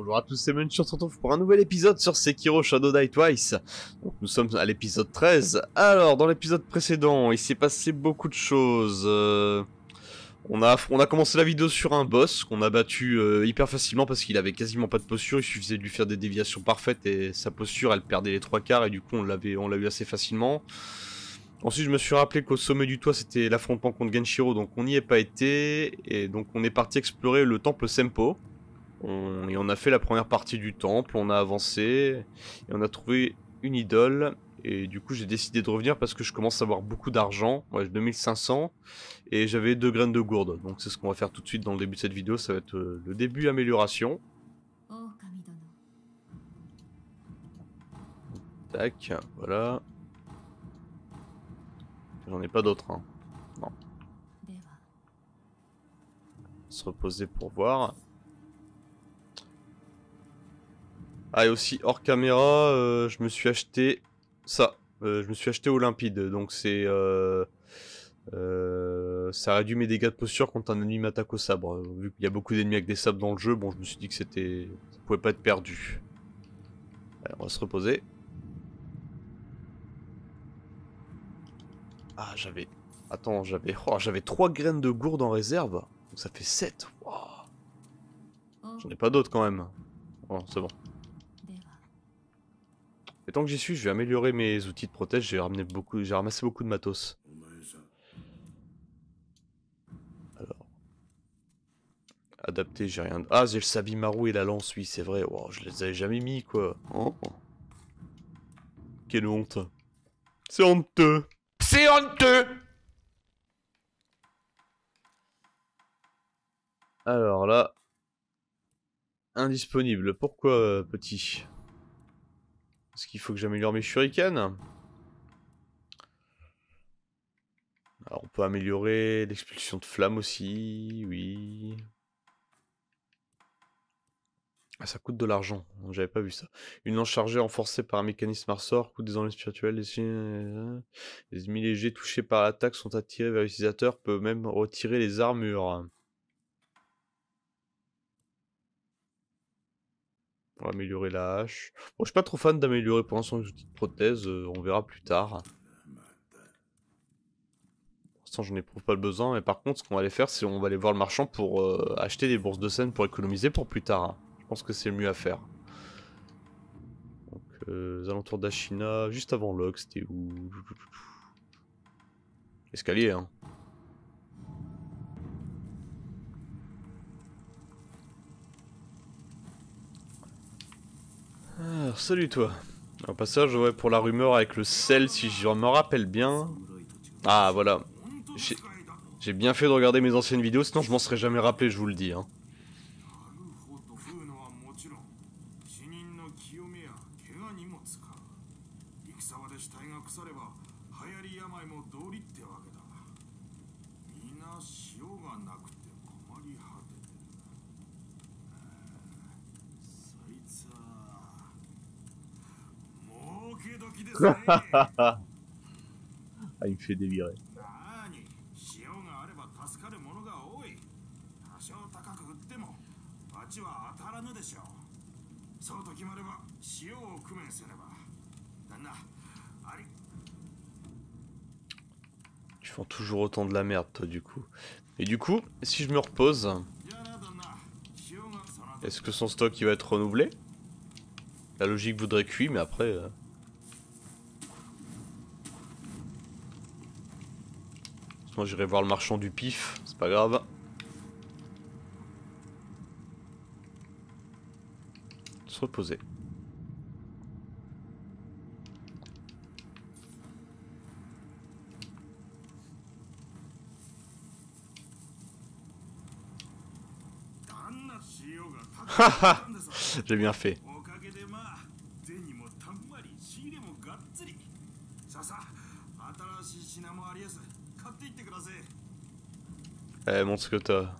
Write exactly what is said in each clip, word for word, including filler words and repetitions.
Bonjour à tous, c'est Munch, on se retrouve pour un nouvel épisode sur Sekiro Shadow Die Twice. Donc nous sommes à l'épisode treize. Alors, dans l'épisode précédent, il s'est passé beaucoup de choses. Euh, on, a, on a commencé la vidéo sur un boss qu'on a battu euh, hyper facilement parce qu'il avait quasiment pas de posture. Il suffisait de lui faire des déviations parfaites et sa posture, elle perdait les trois quarts et du coup on l'avait, on l'a eu assez facilement. Ensuite, je me suis rappelé qu'au sommet du toit, c'était l'affrontement contre Genshiro, donc on n'y est pas été. Et donc on est parti explorer le temple Sempo. On, et on a fait la première partie du temple, on a avancé, et on a trouvé une idole, et du coup j'ai décidé de revenir parce que je commence à avoir beaucoup d'argent, ouais, deux mille cinq cents, et j'avais deux graines de gourde, donc c'est ce qu'on va faire tout de suite dans le début de cette vidéo, ça va être euh, le début amélioration. Tac, voilà. J'en ai pas d'autres, hein. Non. Se reposer pour voir. Ah, et aussi hors caméra, euh, je me suis acheté ça. Euh, je me suis acheté Olympide, donc c'est euh, euh, ça réduit mes dégâts de posture quand un ennemi m'attaque au sabre. Euh, vu qu'il y a beaucoup d'ennemis avec des sabres dans le jeu, bon, je me suis dit que c'était, ça pouvait pas être perdu. Allez, on va se reposer. Ah, j'avais, attends, j'avais, oh, j'avais trois graines de gourde en réserve, donc ça fait sept. Wow. J'en ai pas d'autres quand même. Oh, c'est bon. Et tant que j'y suis, je vais améliorer mes outils de protège. J'ai ramené beaucoup, j'ai ramassé beaucoup de matos. Alors, adapté, j'ai rien. Ah, j'ai le Sabimaru et la lance, oui, c'est vrai. Wow, je les avais jamais mis, quoi. Oh. Quelle honte. C'est honteux. C'est honteux. Alors là, indisponible. Pourquoi, euh, petit? Est-ce qu'il faut que j'améliore mes shurikens? Alors, on peut améliorer l'expulsion de flamme aussi, oui. Ah, ça coûte de l'argent, j'avais pas vu ça. Une lance chargée renforcée par un mécanisme à ressort, coûte des ennemis spirituels. Les, les ennemis légers touchés par l'attaque sont attirés vers l'utilisateur, peut même retirer les armures. On va améliorer la hache. Bon, je suis pas trop fan d'améliorer pour l'instant les outils de prothèse, euh, on verra plus tard. Pour l'instant, j'en éprouve pas le besoin, mais par contre, ce qu'on va aller faire, c'est on va aller voir le marchand pour euh, acheter des bourses de scène pour économiser pour plus tard. Hein. Je pense que c'est le mieux à faire. Donc, euh, les alentours d'Ashina, juste avant Log, c'était où? Escalier, hein. Ah, salut toi. Au passage, ouais, pour la rumeur avec le sel, si je me rappelle bien. Ah, voilà. J'ai bien fait de regarder mes anciennes vidéos, sinon je m'en serais jamais rappelé, je vous le dis. Hein. Ah, il me fait délirer. Tu fais toujours autant de la merde, toi, du coup. Et du coup, si je me repose, est-ce que son stock il va être renouvelé? La logique voudrait que oui, mais après... Euh... Moi j'irai voir le marchand du pif, c'est pas grave. Se reposer. Haha, j'ai bien fait. Eh, montre ce que t'as.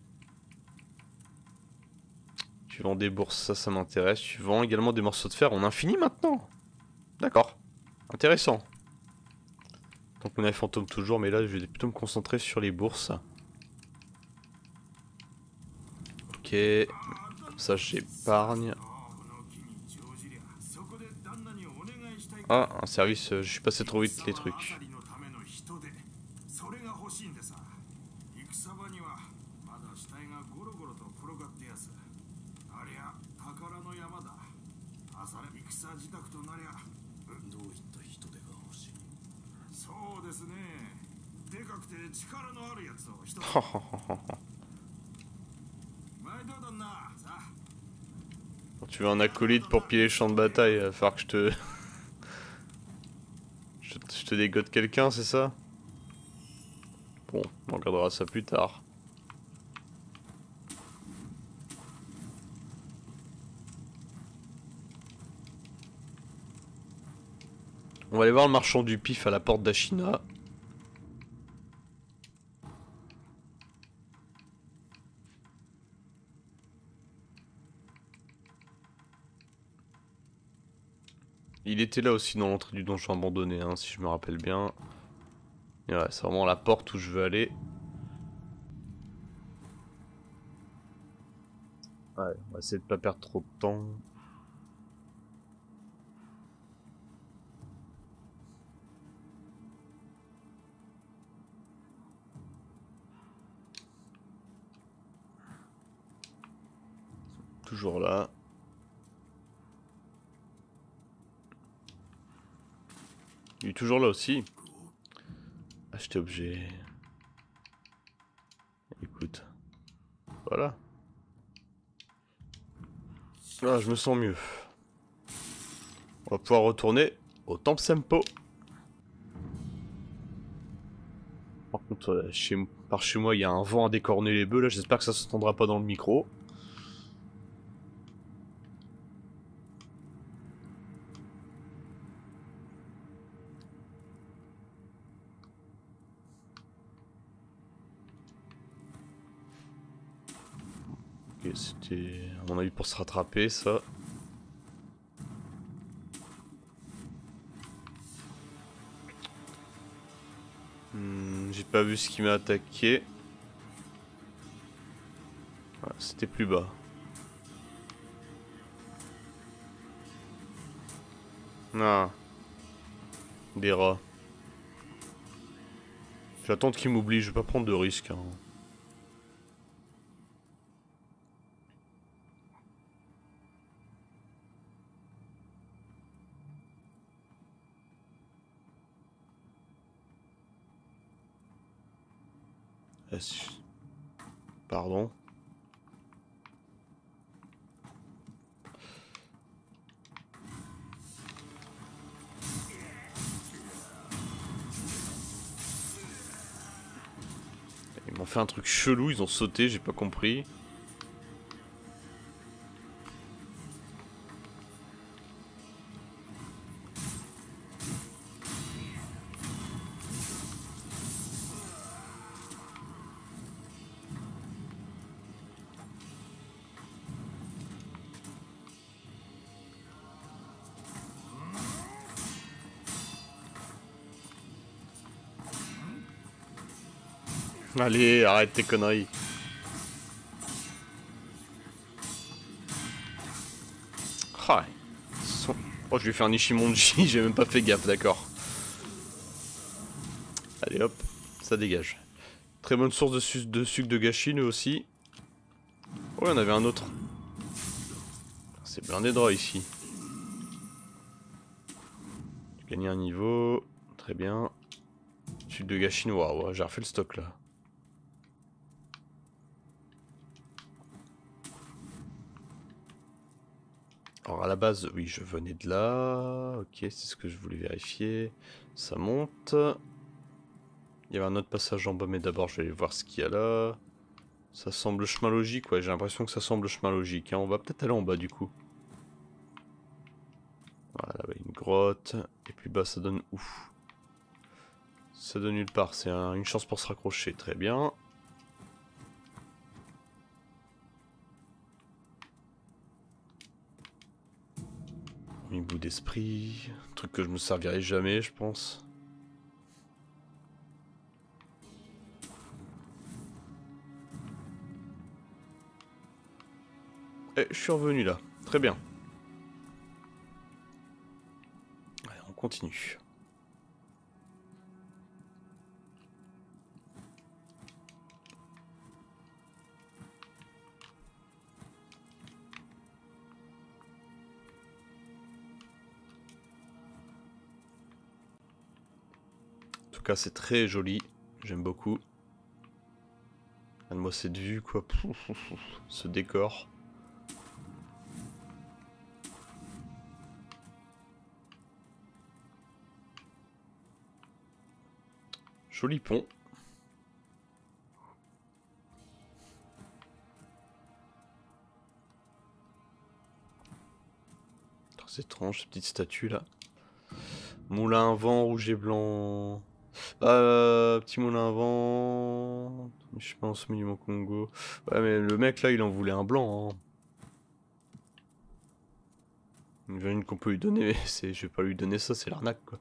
Tu vends des bourses, ça, ça m'intéresse. Tu vends également des morceaux de fer en infini maintenant. D'accord. Intéressant. Donc on a les fantômes toujours, mais là je vais plutôt me concentrer sur les bourses. Ok. Ça j'épargne. Ah, un service, euh, je suis passé trop vite les trucs. Quand tu veux un acolyte pour piller les champs de bataille, il va falloir que je te... je te, je te dégote quelqu'un, c'est ça? Bon, on regardera ça plus tard. On va aller voir le marchand du pif à la porte d'Ashina. Il était là aussi dans l'entrée du donjon abandonné, hein, si je me rappelle bien. Et ouais, c'est vraiment la porte où je veux aller. Ouais, on va essayer de pas perdre trop de temps. Toujours là. Il est toujours là aussi. Acheter objet. Écoute. Voilà. Ah, je me sens mieux. On va pouvoir retourner au Temple Sempo. Par contre, euh, chez, par chez moi, il y a un vent à décorner les bœufs. Là, j'espère que ça s'entendra pas dans le micro. Ok, c'était à mon avis pour se rattraper, ça. Hmm, j'ai pas vu ce qui m'a attaqué. Ah, c'était plus bas. Ah. Des rats. J'attends qu'ils m'oublient, je vais pas prendre de risques. Hein. Pardon. Ils m'ont fait un truc chelou, ils ont sauté, j'ai pas compris. Allez, arrête tes conneries. Ah, son... Oh, je lui ai fait un Ishimonji, j'ai même pas fait gaffe, d'accord. Allez hop, ça dégage. Très bonne source de, su de sucre de gâchis, nous aussi. Oh, il y en avait un autre. C'est blindé de rats ici. J'ai gagné un niveau. Très bien. Sucre de gâchis, waouh, j'ai refait le stock là. Alors à la base, oui, je venais de là. Ok, c'est ce que je voulais vérifier. Ça monte. Il y avait un autre passage en bas, mais d'abord je vais aller voir ce qu'il y a là. Ça semble chemin logique, ouais, j'ai l'impression que ça semble chemin logique. Hein. On va peut-être aller en bas du coup. Voilà, bah, une grotte. Et puis bas, ça donne où? Ça donne nulle part, c'est un, une chance pour se raccrocher, très bien. Un bout d'esprit, un truc que je me servirai jamais, je pense. Et je suis revenu là. Très bien. Allez, on continue. En tout cas, c'est très joli. J'aime beaucoup. Regarde-moi cette vue, quoi. Ce décor. Joli pont. C'est étrange, cette petite statue là. Moulin à vent rouge et blanc. Euh, petit moulin à vent. Je pense, monument Congo. Ouais, mais le mec là, il en voulait un blanc. Hein. J'imagine qu'on peut lui donner, mais c'est, je vais pas lui donner ça, c'est l'arnaque quoi.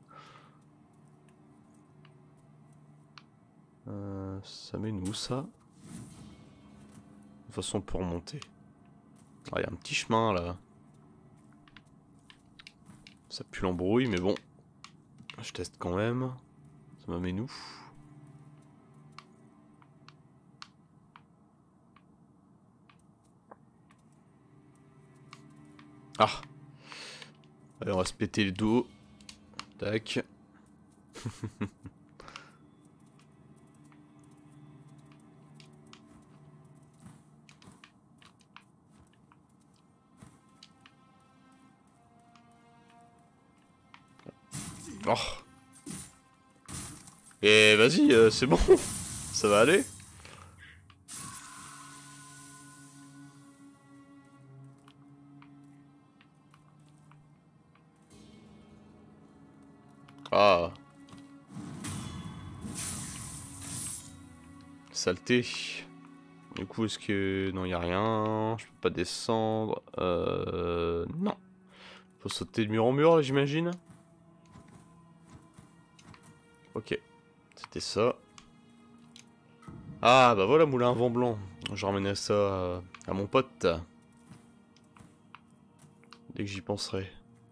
Euh, ça mène où ça? De toute façon, on peut remonter. Ah, il y a un petit chemin là. Ça pue l'embrouille, mais bon. Je teste quand même. Ça m'amène où? Ah! Allez, on va se péter le dos. Tac. Oh. Et vas-y, euh, c'est bon. Ça va aller. Ah. Saleté. Du coup, est-ce que... Non, il n'y a rien. Je peux pas descendre. Euh... Non. Faut sauter de mur en mur, j'imagine. Ok. C'était ça. Ah, bah voilà, moulin à vent blanc. Je ramènerai ça à mon pote. Dès que j'y penserai.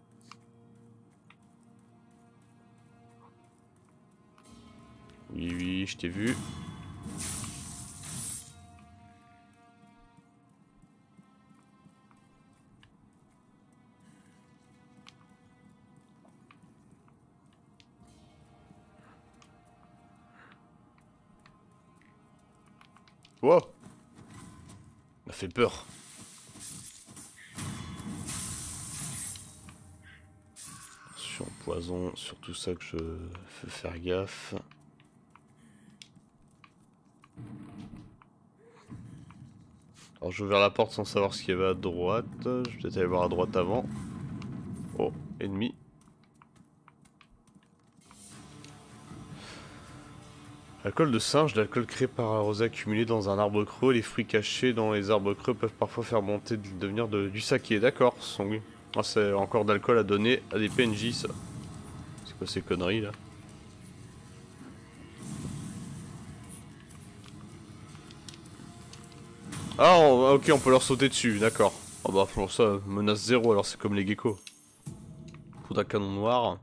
Oui, oui, je t'ai vu. Wow. Ça fait peur. Sur poison, sur tout ça que je veux faire gaffe. Alors j'ai ouvert la porte sans savoir ce qu'il y avait à droite. Je vais peut-être aller voir à droite avant. Oh, ennemi. Alcool de singe, l'alcool créé par arrosé accumulé dans un arbre creux. Les fruits cachés dans les arbres creux peuvent parfois faire monter devenir de, du saké. D'accord, ah, c'est encore d'alcool à donner à des P N J ça. C'est quoi ces conneries là? Ah on, ok, on peut leur sauter dessus, d'accord. Ah bah pour ça, menace zéro, alors c'est comme les geckos. Poudre à canon noir.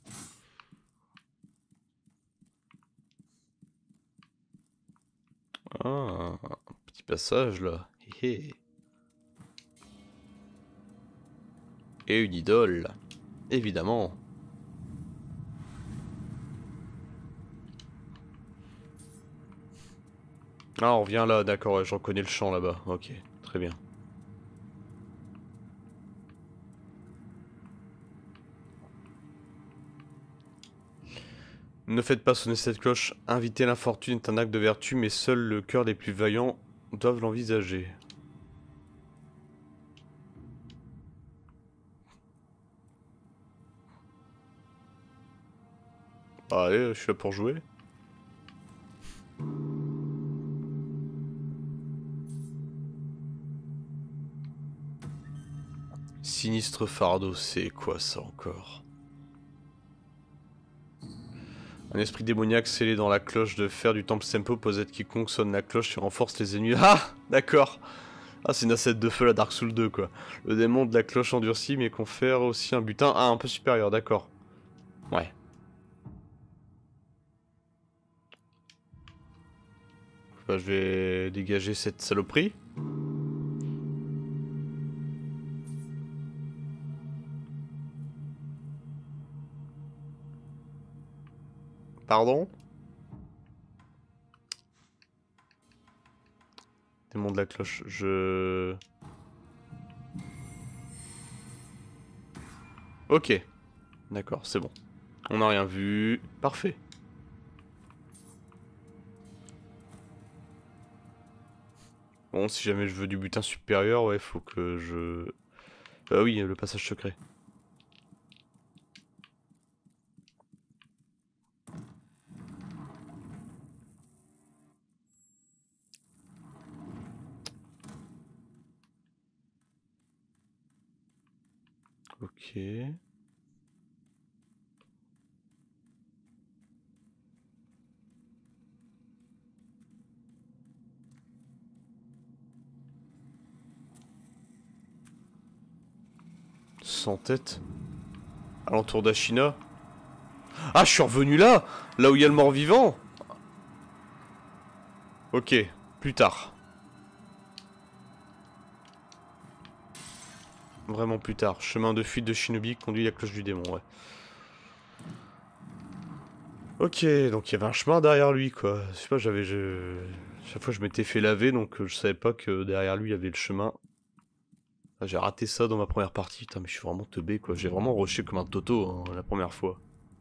Ah, un petit passage là. Hé. Et une idole, évidemment. Ah, on revient là, d'accord, ouais, j'en connais le champ là-bas. Ok, très bien. Ne faites pas sonner cette cloche. Inviter l'infortune est un acte de vertu, mais seul le cœur des plus vaillants doivent l'envisager. Ah, allez, je suis là pour jouer. Sinistre fardeau, c'est quoi ça encore? Un esprit démoniaque scellé dans la cloche de fer du temple Sempo possède quiconque sonne la cloche et renforce les ennemis. Ah, d'accord. Ah, c'est une asset de feu la Dark Souls deux quoi. Le démon de la cloche endurcie mais confère aussi un butin ah, un peu supérieur, d'accord. Ouais. Bah, je vais dégager cette saloperie. Pardon? Démon de la cloche, je... Ok. D'accord, c'est bon. On n'a rien vu. Parfait. Bon, si jamais je veux du butin supérieur, ouais, faut que je... Bah oui, le passage secret. Ok. Sans tête. Alentour d'Ashina. Ah, je suis revenu là! Là où il y a le mort-vivant! Ok, plus tard. Vraiment plus tard. Chemin de fuite de Shinobi conduit la cloche du démon, ouais. Ok, donc il y avait un chemin derrière lui, quoi. Je sais pas, j'avais... Je... Chaque fois je m'étais fait laver, donc euh, je savais pas que derrière lui il y avait le chemin. Ah, j'ai raté ça dans ma première partie, putain mais je suis vraiment teubé, quoi. J'ai vraiment rushé comme un toto, hein, la première fois.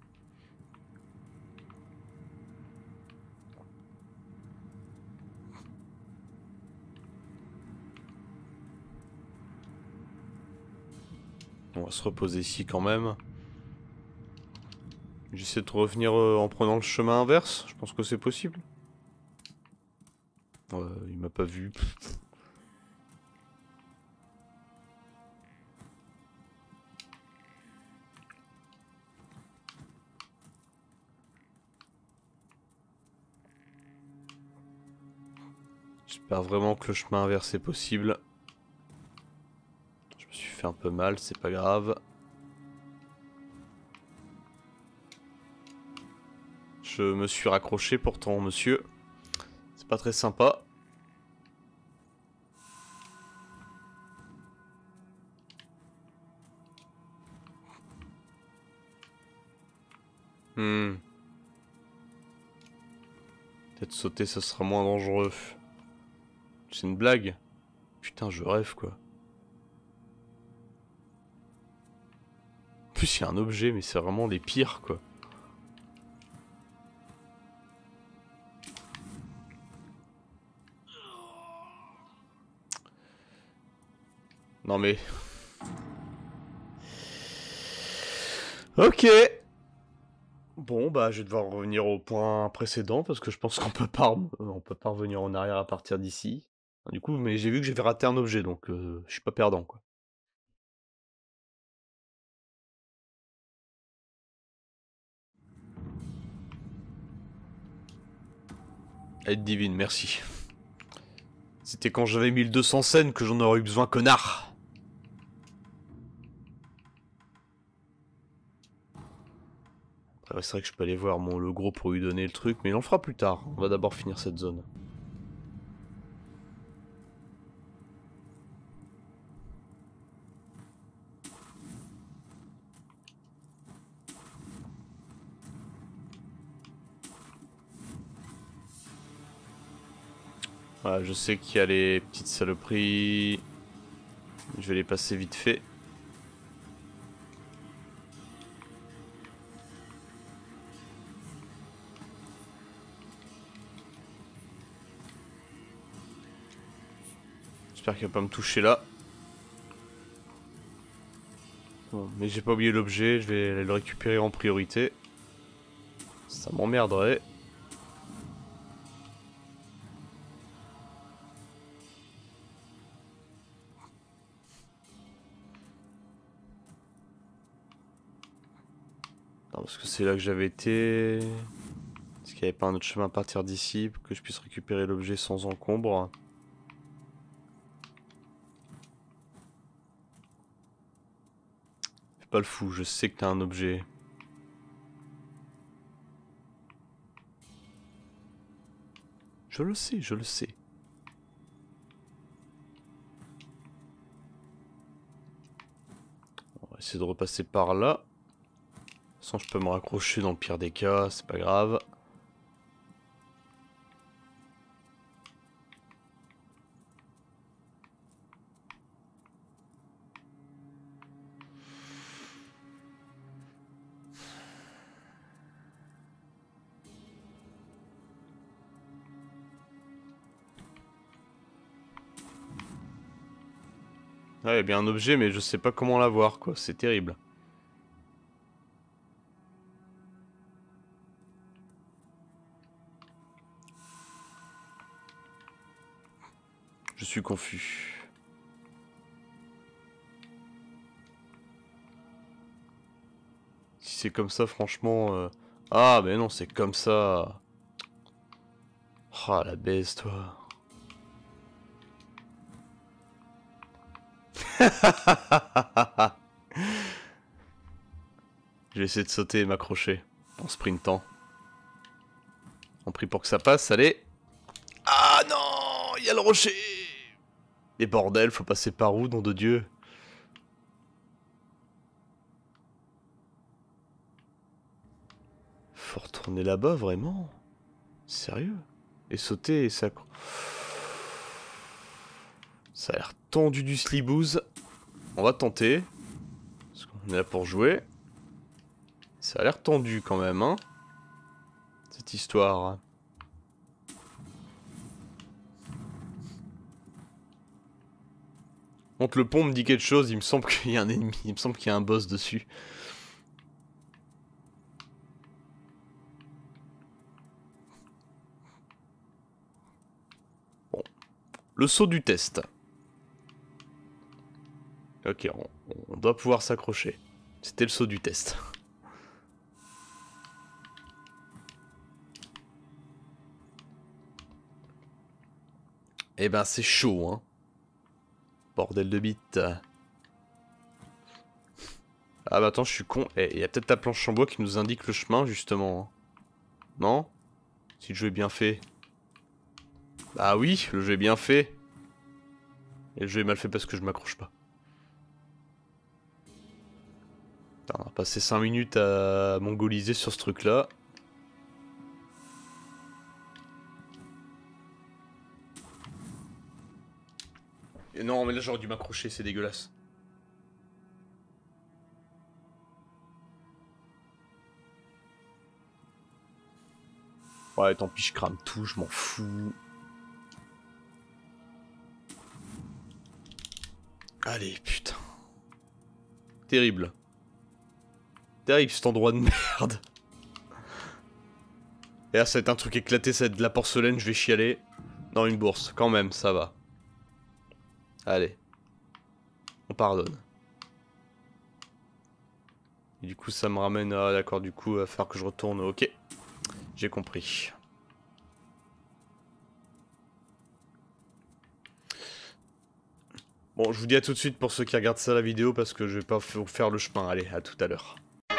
On va se reposer ici quand même. J'essaie de revenir euh, en prenant le chemin inverse, je pense que c'est possible. Ouais, il m'a pas vu. J'espère vraiment que le chemin inverse est possible. Je me suis fait un peu mal, c'est pas grave. Je me suis raccroché pourtant, monsieur. C'est pas très sympa. Hmm. Peut-être sauter, ça sera moins dangereux. C'est une blague? Putain, je rêve, quoi. En plus, il y a un objet, mais c'est vraiment les pires, quoi. Non, mais... Ok. Bon, bah, je vais devoir revenir au point précédent, parce que je pense qu'on peut pas, on peut pas revenir en arrière à partir d'ici. Du coup, mais j'ai vu que j'avais raté un objet, donc euh, je suis pas perdant, quoi. Aide divine, merci. C'était quand j'avais mille deux cents scènes que j'en aurais eu besoin, connard. Après, c'est vrai que je peux aller voir mon le gros pour lui donner le truc, mais il en fera plus tard. On va d'abord finir cette zone. Voilà, je sais qu'il y a les petites saloperies. Je vais les passer vite fait. J'espère qu'il va pas me toucher là. Bon, mais j'ai pas oublié l'objet, je vais aller le récupérer en priorité. Ça m'emmerderait. Non, parce que c'est là que j'avais été. Est-ce qu'il n'y avait pas un autre chemin à partir d'ici pour que je puisse récupérer l'objet sans encombre? pas le fou, je sais que t'as un objet. Je le sais, je le sais. On va essayer de repasser par là. De toute façon, je peux me raccrocher dans le pire des cas, c'est pas grave. Ouais, il y a bien un objet, mais je sais pas comment l'avoir, quoi. C'est terrible. Je suis confus. Si c'est comme ça, franchement... Euh... Ah, mais non, c'est comme ça. Ah, la baisse, toi. Je vais essayer de sauter et m'accrocher en sprintant. On prie pour que ça passe, allez. Ah non, il y a le rocher. Et bordel, faut passer par où, nom de Dieu? Faut retourner là-bas, vraiment? Sérieux? Et sauter et ça... Ça a l'air tendu du slibooze. On va tenter. Parce qu'on est là pour jouer. Ça a l'air tendu quand même, hein, cette histoire. Donc le pont me dit quelque chose, il me semble qu'il y a un ennemi, il me semble qu'il y a un boss dessus. Bon. Le saut du test. Ok, on, on doit pouvoir s'accrocher. C'était le saut du test. Eh ben c'est chaud, hein. Bordel de bite. Ah bah attends, je suis con. Eh, il y a peut-être la planche en bois qui nous indique le chemin, justement. Non? Si le jeu est bien fait. Ah oui, le jeu est bien fait. Et le jeu est mal fait parce que je m'accroche pas. Putain, on a passé cinq minutes à mongoliser sur ce truc-là. Et non, mais là j'aurais dû m'accrocher, c'est dégueulasse. Ouais, tant pis, je crame tout, je m'en fous. Allez, putain. Terrible. Terrible cet endroit de merde. Et là, ça va être un truc éclaté, ça va être de la porcelaine, je vais chialer. Non, une bourse, quand même, ça va. Allez. On pardonne. Et du coup, ça me ramène à... D'accord, du coup, à faire que je retourne. Ok. J'ai compris. Bon, je vous dis à tout de suite pour ceux qui regardent ça la vidéo, parce que je vais pas vous faire le chemin. Allez, à tout à l'heure.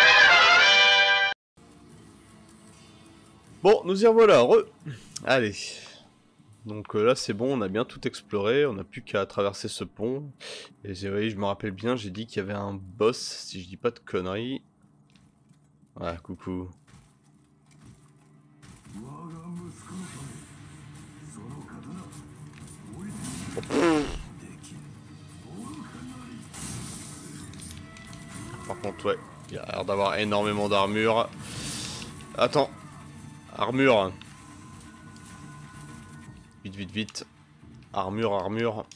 Bon, nous y revoilà, re. Allez. Donc euh, là c'est bon, on a bien tout exploré, on n'a plus qu'à traverser ce pont. Et oui, je me rappelle bien, j'ai dit qu'il y avait un boss, si je dis pas de conneries. Ah, coucou. Oh, par contre, ouais, il a l'air d'avoir énormément d'armure. Attends, armure. Vite, vite, vite. Armure, armure.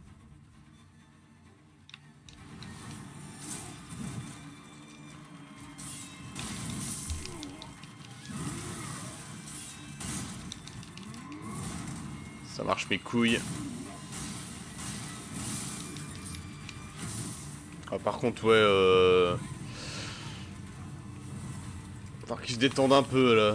Ça marche mes couilles. Ah, par contre, ouais, euh... faut qu'il se détende un peu, là.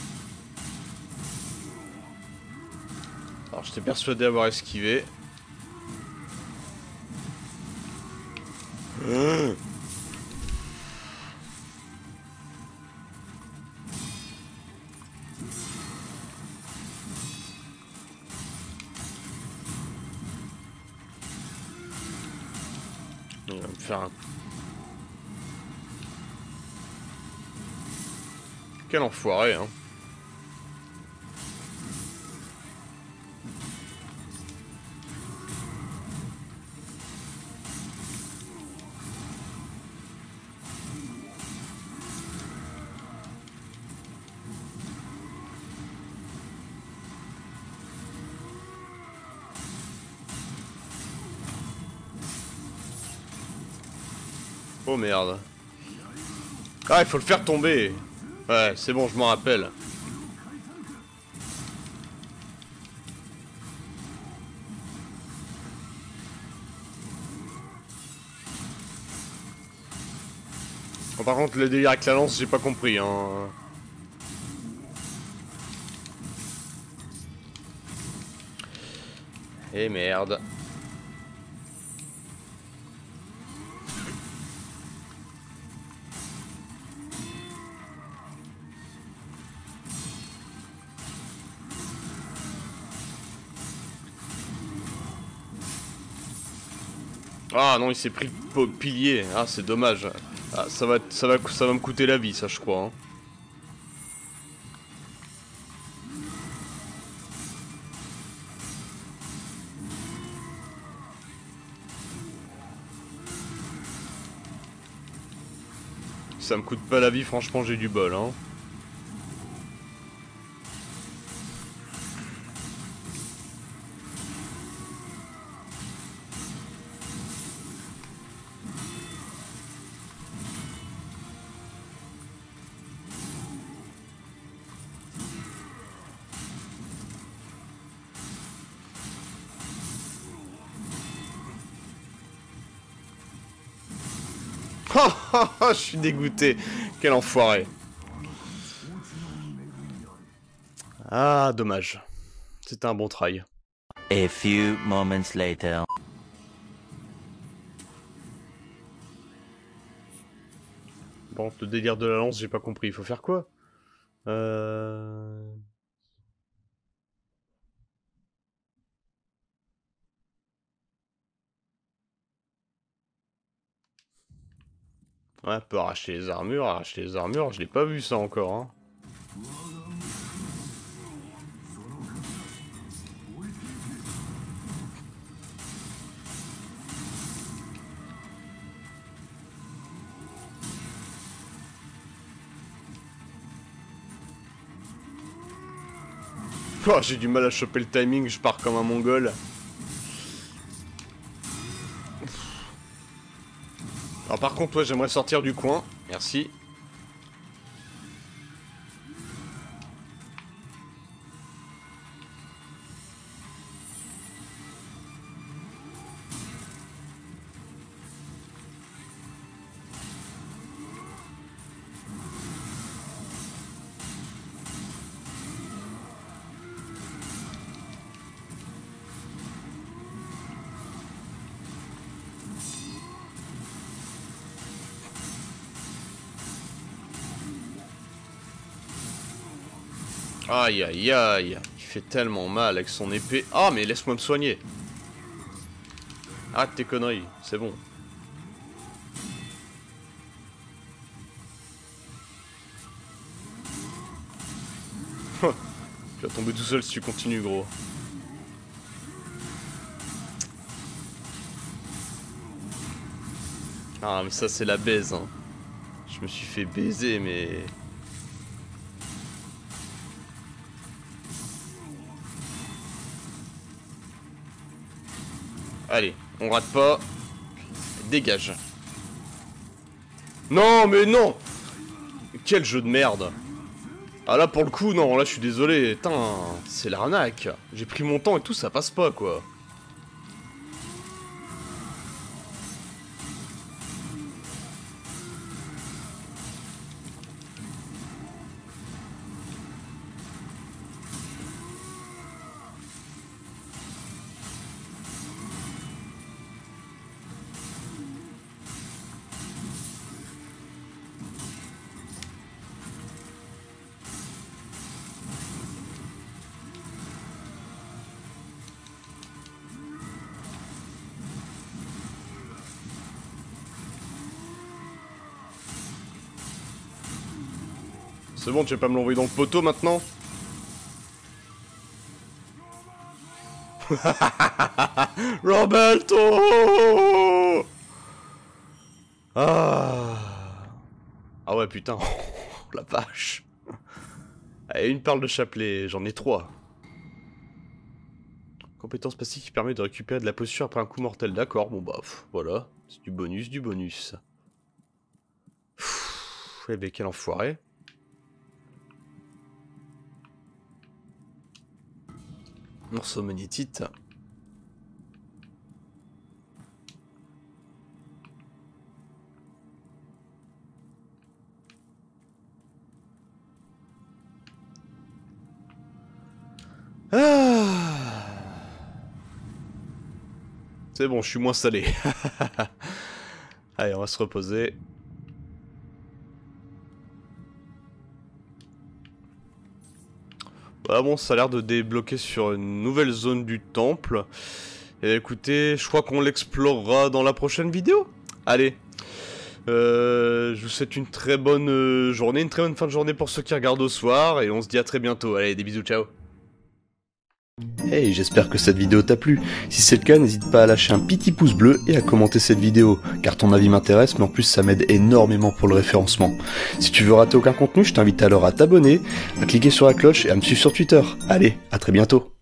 Alors, j'étais persuadé d'avoir esquivé. Il va me faire un... Quel enfoiré, hein. Oh merde. Ah, il faut le faire tomber. Ouais, c'est bon, je m'en rappelle. Bon, par contre, le délire avec la lance, j'ai pas compris, hein. Et merde. Ah non, il s'est pris le pilier. Ah, c'est dommage. Ah, ça va, ça va, ça va me coûter la vie, ça, je crois. Hein. Si ça me coûte pas la vie, franchement, j'ai du bol, hein. Je suis dégoûté. Quel enfoiré. Ah, dommage. C'était un bon try. A few moments later. Bon, le délire de la lance, j'ai pas compris. Il faut faire quoi? Euh... Ouais, peut arracher les armures, arracher les armures, je l'ai pas vu ça encore, hein. Oh, j'ai du mal à choper le timing, je pars comme un mongol. Alors par contre, ouais, j'aimerais sortir du coin, merci. Aïe aïe aïe, il fait tellement mal avec son épée. Ah mais laisse-moi me soigner. Arrête tes conneries, c'est bon. Tu vas tomber tout seul si tu continues, gros. Ah mais ça c'est la baise, hein. Je me suis fait baiser mais... Allez, on rate pas. Dégage. Non, mais non. Quel jeu de merde. Ah là, pour le coup, non, là, je suis désolé. Putain, c'est l'arnaque. J'ai pris mon temps et tout, ça passe pas, quoi. C'est bon, tu vas pas me l'envoyer dans le poteau maintenant? Roberto! Ah. Ah ouais, putain. La vache. Allez, une perle de chapelet, j'en ai trois. Compétence passive qui permet de récupérer de la posture après un coup mortel. D'accord, bon bah, pff, voilà. C'est du bonus, du bonus. Pff, eh ben, quel enfoiré. Morceau magnétite. Ah. C'est bon, je suis moins salé. Allez, on va se reposer. Bah bon, ça a l'air de débloquer sur une nouvelle zone du temple. Et écoutez, je crois qu'on l'explorera dans la prochaine vidéo. Allez, euh, je vous souhaite une très bonne euh, journée, une très bonne fin de journée pour ceux qui regardent au soir. Et on se dit à très bientôt. Allez, des bisous, ciao. Hey, j'espère que cette vidéo t'a plu. Si c'est le cas, n'hésite pas à lâcher un petit pouce bleu et à commenter cette vidéo, car ton avis m'intéresse, mais en plus ça m'aide énormément pour le référencement. Si tu veux rater aucun contenu, je t'invite alors à t'abonner, à cliquer sur la cloche et à me suivre sur Twitter. Allez, à très bientôt.